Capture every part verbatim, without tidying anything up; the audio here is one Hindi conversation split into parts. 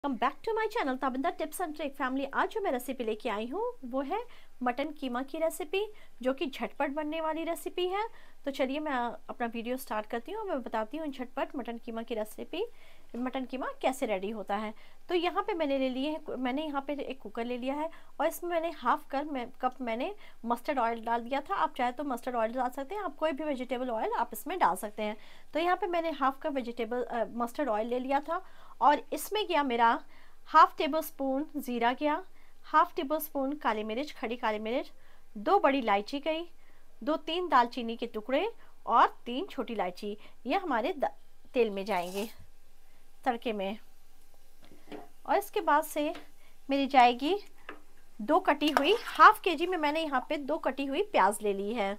Welcome back to my channel Tabinda tips and trick family. आज जो मैं रेसिपी लेके आई हूँ वो है मटन कीमा की रेसिपी, जो कि झटपट बनने वाली रेसिपी है। तो चलिए मैं अपना वीडियो स्टार्ट करती हूँ। मैं बताती हूँ झटपट मटन कीमा की रेसिपी, मटन कीमा कैसे रेडी होता है। तो यहाँ पे मैंने ले लिए है, मैंने यहाँ पे एक कुकर ले लिया है और इसमें मैंने हाफ कर मैं, कप मैंने मस्टर्ड ऑयल डाल दिया था। आप चाहे तो मस्टर्ड ऑयल डाल सकते हैं, आप कोई भी वेजिटेबल ऑयल आप इसमें डाल सकते हैं। तो यहाँ पे मैंने half cup vegetable mustard oil ले लिया था और इसमें गया मेरा हाफ टेबल स्पून ज़ीरा गया, हाफ टेबल स्पून काली मिर्च, खड़ी काली मिर्च, दो बड़ी इलायची गई, दो तीन दालचीनी के टुकड़े और तीन छोटी इलायची। ये हमारे तेल में जाएंगे तड़के में। और इसके बाद से मेरी जाएगी दो कटी हुई, हाफ के जी में मैंने यहाँ पे दो कटी हुई प्याज ले ली है।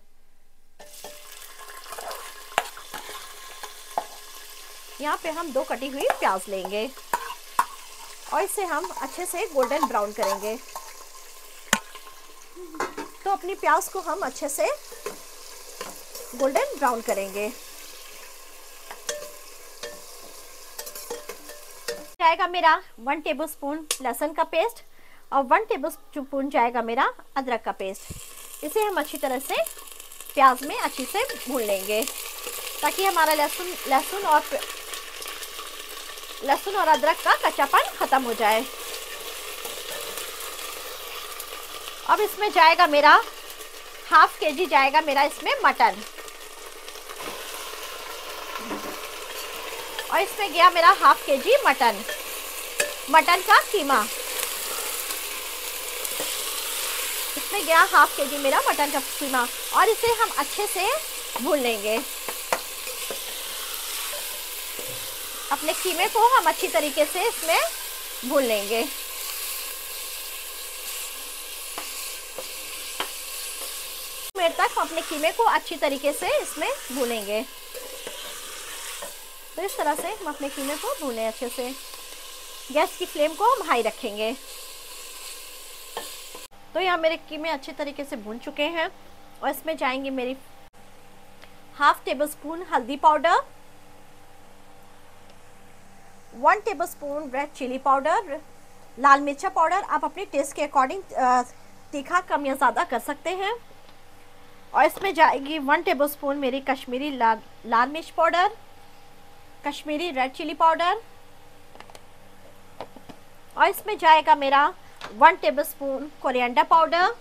यहाँ पे हम दो कटी हुई प्याज लेंगे और इसे हम अच्छे से गोल्डन ब्राउन करेंगे। तो अपनी प्याज को हम अच्छे से गोल्डन ब्राउन करेंगे। जाएगा मेरा वन टेबलस्पून लहसुन का पेस्ट और वन टेबलस्पून जाएगा मेरा अदरक का पेस्ट। इसे हम अच्छी तरह से प्याज में अच्छी से भून लेंगे ताकि हमारा लहसुन लहसुन और लहसुन और अदरक का कच्चापन खत्म हो जाए। अब इसमें जाएगा मेरा हाफ के जी जाएगा मेरा इसमें मटन और इसमें गया मेरा हाफ के जी मटन मटन का कीमा। इसमें गया हाफ के जी मेरा मटन का कीमा और इसे हम अच्छे से भून लेंगे। अपने कीमे को हम अच्छी तरीके से इसमें भून लेंगे। मिनट तक हम अपने कीमे को अच्छी तरीके से इसमें भूनेंगे। तो इस तरह से हम अपने कीमे को भूनें अच्छे से। गैस की फ्लेम को हम हाई रखेंगे। तो यहाँ मेरे कीमे अच्छे तरीके से भून चुके हैं और इसमें जाएंगे मेरी हाफ टेबल स्पून हल्दी powder, one tablespoon red chili powder, लाल मिर्चा पाउडर। आप अपने टेस्ट के अकॉर्डिंग तीखा कम या ज़्यादा कर सकते हैं। और इसमें जाएगी वन टेबलस्पून मेरी कश्मीरी लाल लाल मिर्च powder, Kashmiri red chili powder. और इसमें जाएगा मेरा one tablespoon coriander powder,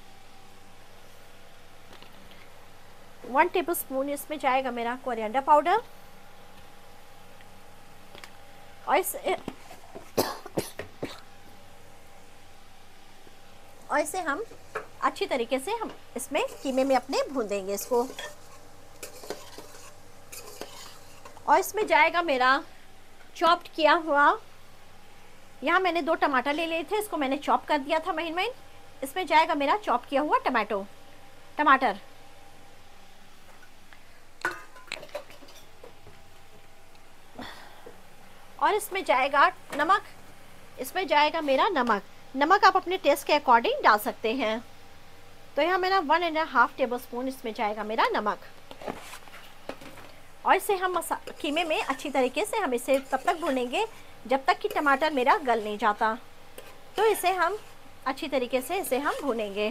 one tablespoon इसमें जाएगा मेरा कोरिएंडर पाउडर। और इसे और इसे हम अच्छी तरीके से हम इसमें कीमे में अपने भून देंगे इसको। और इसमें जाएगा मेरा चॉप्ड किया हुआ, यहाँ मैंने दो टमाटर ले लिए थे, इसको मैंने चॉप कर दिया था महीन महीन। इसमें जाएगा मेरा चॉप किया हुआ टमाटो टमाटर और इसमें जाएगा नमक। इसमें जाएगा मेरा नमक नमक आप अपने टेस्ट के अकॉर्डिंग डाल सकते हैं। तो यहाँ मेरा one and half tablespoon इसमें जाएगा मेरा नमक। और इसे हम मसा कीमे में अच्छी तरीके से हम इसे तब तक भूनेंगे जब तक कि टमाटर मेरा गल नहीं जाता। तो इसे हम अच्छी तरीके से इसे हम भूनेंगे।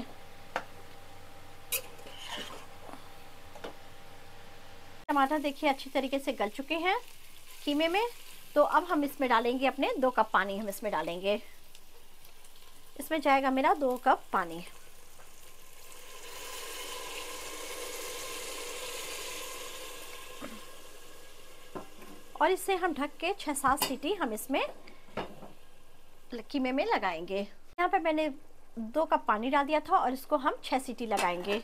टमाटर देखिए अच्छी तरीके से गल चुके हैं कीमे में। तो अब हम इसमें डालेंगे अपने दो कप पानी। हम इसमें डालेंगे, इसमें जाएगा मेरा दो कप पानी। और इसे हम ढक के छः सात सीटी हम इसमें कीमे में लगाएंगे। यहाँ पे मैंने दो कप पानी डाल दिया था और इसको हम छः सीटी लगाएंगे।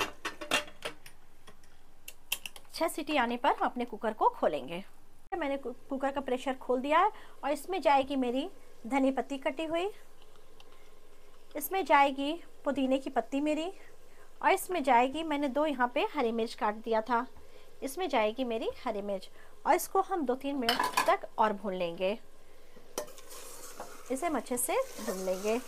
छः सीटी आने पर हम अपने कुकर को खोलेंगे। मैंने कुकर का प्रेशर खोल दिया है और इसमें जाएगी मेरी धनी पत्ती कटी हुई, इसमें जाएगी पुदीने की पत्ती मेरी, और इसमें जाएगी मैंने दो यहाँ पे हरी मिर्च काट दिया था, इसमें जाएगी मेरी हरी मिर्च। और इसको हम दो तीन मिनट तक और भून लेंगे। इसे हम अच्छे से भून लेंगे।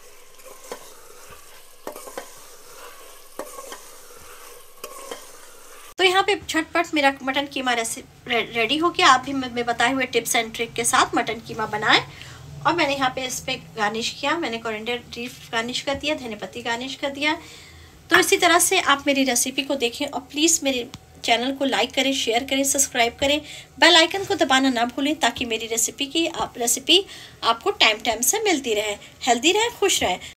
तो यहाँ पे झटपट मेरा मटन कीमा रेसिपी रेडी हो गया। आप भी मैं बताए हुए टिप्स एंड ट्रिक के साथ मटन कीमा बनाएं और मैंने यहाँ पे इस पर गार्निश किया, मैंने कोरिएंडर लीफ गार्निश कर दिया, धनिया पत्ती गार्निश कर दिया। तो इसी तरह से आप मेरी रेसिपी को देखें और प्लीज़ मेरे चैनल को लाइक करें, शेयर करें, सब्सक्राइब करें, बेल आइकन को दबाना ना भूलें ताकि मेरी रेसिपी की आप रेसिपी आपको टाइम टाइम से मिलती रहे, हेल्दी रहे, खुश रहे।